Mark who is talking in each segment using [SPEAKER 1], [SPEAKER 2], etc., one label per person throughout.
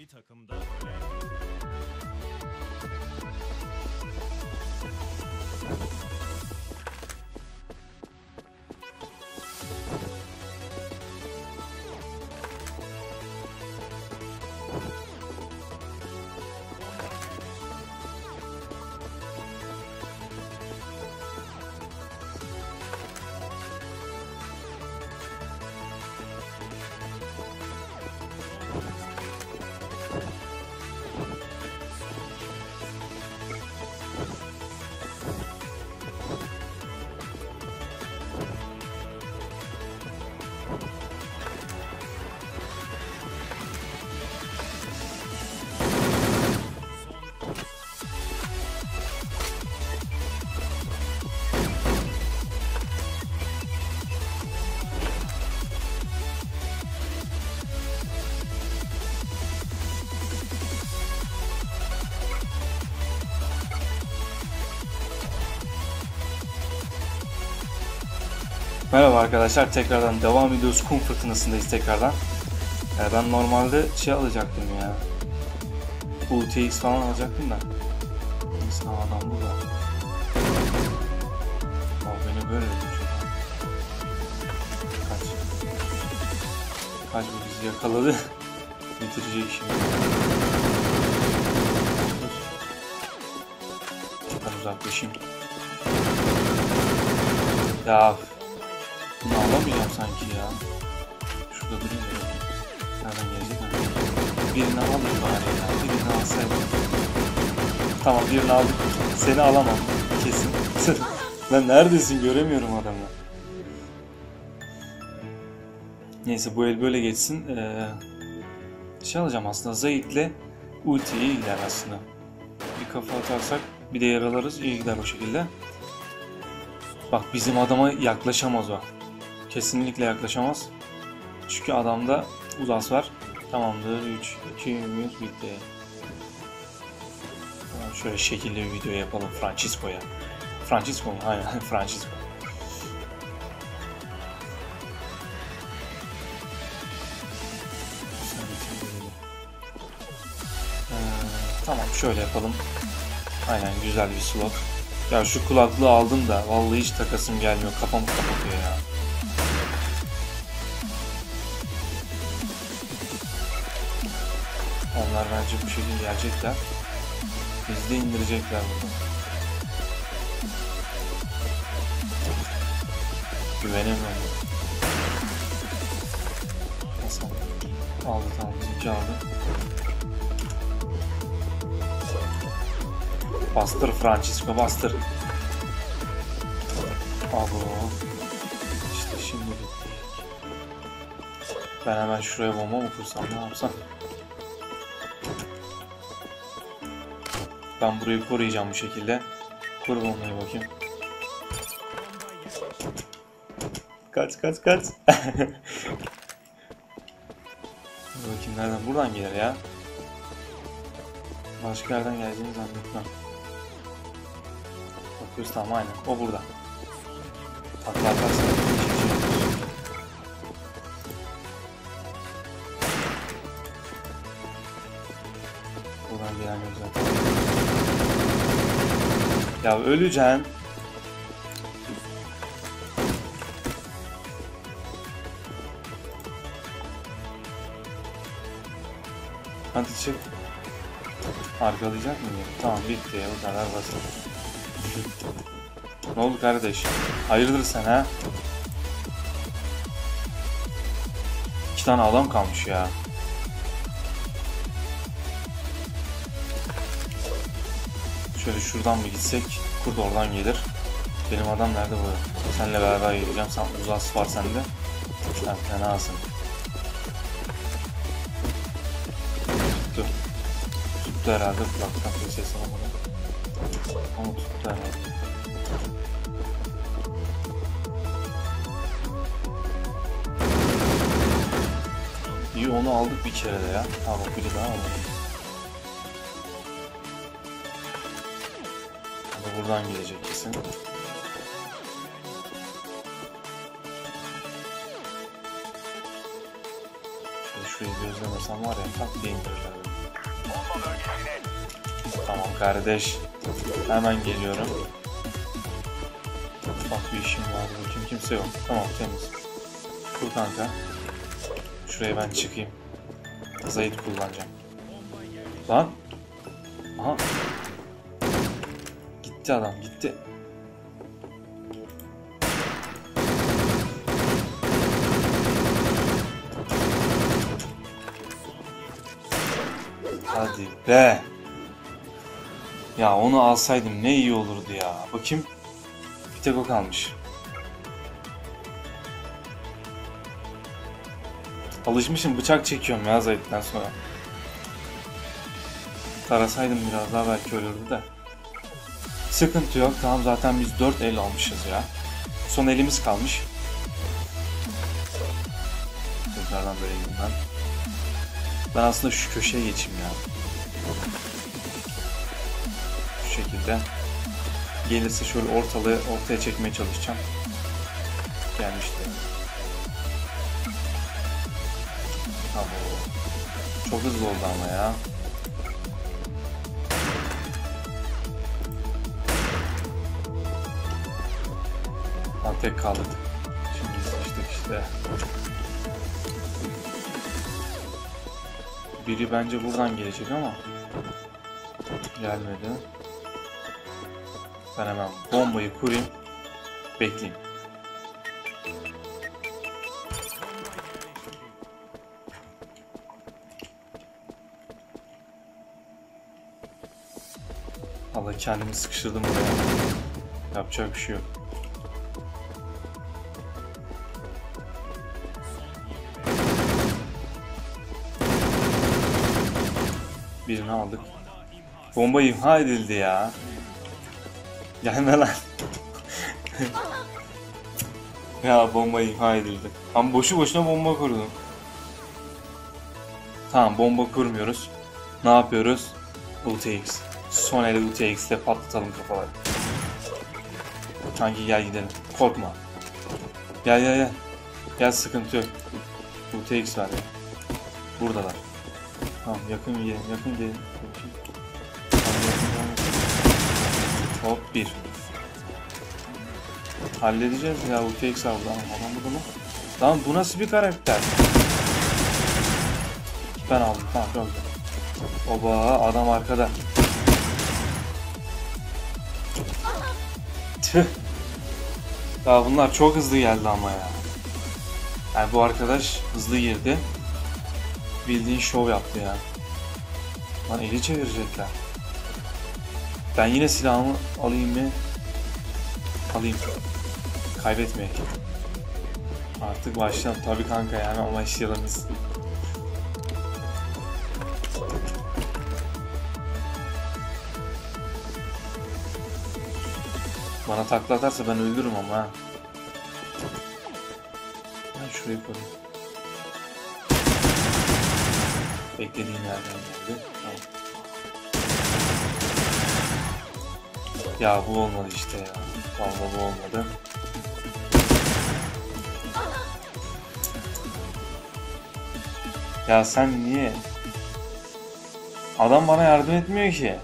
[SPEAKER 1] Bir takımda
[SPEAKER 2] Merhaba arkadaşlar, tekrardan devam ediyoruz. Kum fırtınasındayız tekrardan. Ben normalde şey alacaktım ya, UTX falan alacaktım da. Neyse, adam burada. Beni böyle öldürecek. Kaç bu bizi yakaladı. Bitirecek şimdi. Ben uzaklaşayım. Ya bunu alamayacağım sanki ya. Şurada durayım da. Nereden gelecek mi? Birini alayım bari ya. Birini alsaydım. Tamam, birini aldık. Seni alamam. Kesin. Lan neredesin? Göremiyorum adamı. Neyse, bu el böyle geçsin. Şey alacağım aslında. Zayit'le ulti iyi gider aslında. Bir kafa atarsak bir de yaralarız. İyi gider o şekilde. Bak, bizim adama yaklaşamaz o. Kesinlikle yaklaşamaz. Çünkü adamda uzas var. Tamamdır. 3, 2, 1 bitti. Tamam, şöyle şekilli bir video yapalım Francisco'ya. Francisco mu? Aynen Francisco. Tamam, şöyle yapalım. Aynen, güzel bir slot. Ya şu kulaklığı aldım da vallahi hiç takasım gelmiyor. Kafamı kapatıyor ya. Onlar bence bu şekilde gelecekler. Bizi de indirecekler burada. Güvenemiyorum. Nasıl aldı? Tamam, bizimki aldı. Bastır Francisco, bastır. Abo. İşte şimdi bitti. Ben hemen şuraya bomba mı kursam, ne yapsam? Ben burayı koruyacağım bu şekilde. Kur bombayı bakayım. Kaç. Bakayım nereden? Buradan gelir ya. Başka yerden geleceğini zannetmem. Bakıyoruz, tamam, aynen. O burada. Takla atarsan. Buradan gelemiyor zaten. Ya öleceksin. Hadi çık. Arkalayacak mı? Tamam, bitti ya, o kadar basit. Ne oldu kardeş? Hayırdır sen ha? 2 tane adam kalmış ya. Şöyle şuradan bir gitsek, kurt oradan gelir. Benim adam nerede bu? Seninle beraber geleceğim. Sen uzas var sende. Sen fenasın. Tuttu herhalde, kulaktan bir ses alamadım. Onu tuttu herhalde. İyi, onu aldık bir kere de ya. Ha bak, biri daha aldı. Buradan gelecek kesin. Şurayı gözlemesem var ya, tak diye indirirler. Tamam kardeş. Hemen geliyorum. Bak bir işim var. Bakayım kimse yok. Tamam temiz. Dur kanka. Şuraya ben çıkayım. Zayıf kullanacağım. Lan. Aha. Gitti adam gitti. Hadi be. Ya onu alsaydım ne iyi olurdu ya. Bakayım. Bir tek o kalmış. Alışmışım, bıçak çekiyorum ya Zayt'ten sonra. Tarasaydım biraz daha belki ölürdü de. Sıkıntı yok. Tamam zaten biz 4 el almışız ya. Son elimiz kalmış. Tekrardan böyle gideyim ben. Ben aslında şu köşeye geçeyim ya. Şu şekilde. Gelirse şöyle ortalığı ortaya çekmeye çalışacağım. Gelmişti. Tamam. Çok hızlı oldu ama ya. Lan tek kaldık. Şimdi sıçtık işte. Biri bence buradan gelecek ama gelmedi. Ben hemen bombayı kurayım. Bekleyeyim. Vallahi kendimi sıkıştırdım buraya. Yapacak bir şey yok. Birini aldık. Bomba imha edildi ya. Gelme lan. Ya bomba imha edildi. Ama boşu boşuna bomba kurdum. Tamam bomba kurmuyoruz. Ne yapıyoruz? UTX. Son ele UTX ile patlatalım kafaları. Kanki gel gidelim. Korkma. Gel gel gel. Gel sıkıntı yok. UTX var ya. Buradalar. Tamam yakın gelin, yakın gelin. Hop bir. Halledeceğiz ya UTX aldı. Adam burada mı? Tamam bu nasıl bir karakter? Ben aldım tamam çok güzel. Oba adam arkada. Tüh. Ya bunlar çok hızlı geldi ama ya. Yani bu arkadaş hızlı girdi. Bildiğin şov yaptı ya. Lan eli çevirecekler. Ben yine silahımı alayım mı? Alayım. Kaybetmeyek. Artık başlayalım. Tabii kanka yani ama başlayalım biz. Bana takla atarsa ben öldürürüm ama ha. Ben şurayı koyayım. Beklediğim yerden geldi. Tamam. Ya bu olmadı işte ya. Vallahi bu olmadı. Ya sen niye? Adam bana yardım etmiyor ki.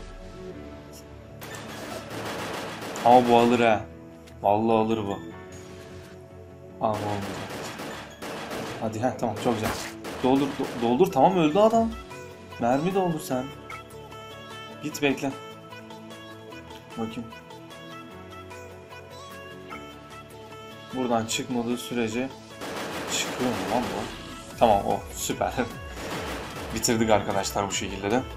[SPEAKER 2] Ama bu alır ha. Vallahi alır bu. Ama olmayacak. Hadi ha tamam çok güzel. Doldur doldur tamam öldü adam. Mermi doldur sen. Git bekle. Bakayım. Buradan çıkmadığı sürece çıkıyor mu lan bu? Tamam o süper. Bitirdik arkadaşlar bu şekilde de.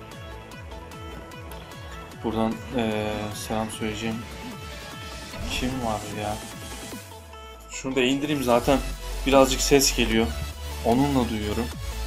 [SPEAKER 2] Buradan selam söyleyeceğim. Kim var ya? Şunu da indireyim zaten birazcık ses geliyor. Onunla duyuyorum.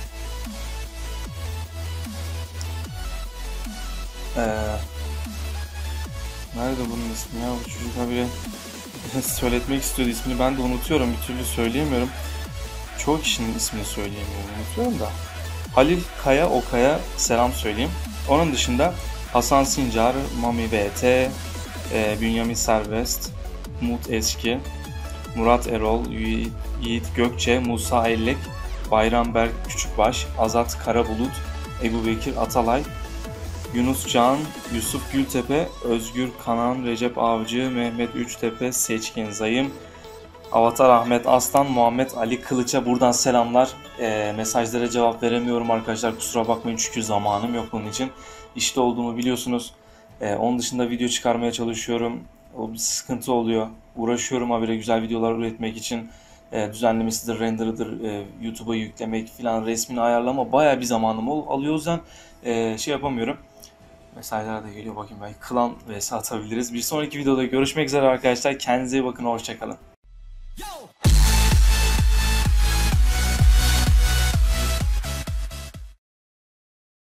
[SPEAKER 2] Nerede bunun ismi ya? Bu çocuk habire söyletmek istiyordu ismini. Ben de unutuyorum. Bir türlü söyleyemiyorum. Çoğu kişinin ismini söyleyemiyorum. Unutuyorum da. Halil Kaya Okaya selam söyleyeyim. Onun dışında Hasan Sincar, Mami BT, Bünyamin Serbest, Umut Eski, Murat Erol, Yiğit Gökçe, Musa Ellek, Bayram Berk Küçük Gökbaş, Azat Karabulut, Ebu Bekir Atalay, Yunus Can, Yusuf Gültepe, Özgür Kanan, Recep Avcı, Mehmet Üçtepe, Seçkin Zayım, Avatar Ahmet Aslan, Muhammed Ali Kılıç'a buradan selamlar. Mesajlara cevap veremiyorum arkadaşlar, kusura bakmayın çünkü zamanım yok bunun için. İşte olduğumu biliyorsunuz. Onun dışında video çıkarmaya çalışıyorum. O bir sıkıntı oluyor. Uğraşıyorum habire güzel videolar üretmek için. Düzenlemesidir, renderıdır, YouTube'a yüklemek falan, resmini ayarlama bayağı bir zamanım alıyor. O yüzden şey yapamıyorum. Mesajlar da geliyor, bakayım belki klan vs atabiliriz. Bir sonraki videoda görüşmek üzere arkadaşlar. Kendinize iyi bakın, hoşçakalın.